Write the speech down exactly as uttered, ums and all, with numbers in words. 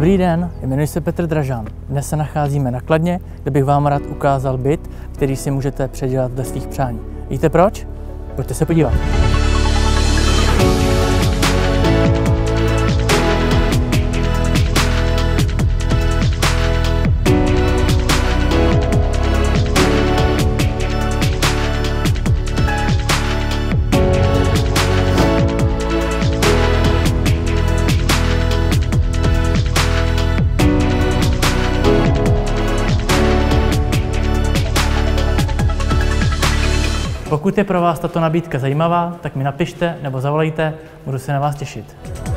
Dobrý den, jmenuji se Petr Dražán. Dnes se nacházíme na Kladně, kde bych vám rád ukázal byt, který si můžete předělat dle svých přání. Víte proč? Pojďte se podívat. Pokud je pro vás tato nabídka zajímavá, tak mi napište nebo zavolejte, budu se na vás těšit.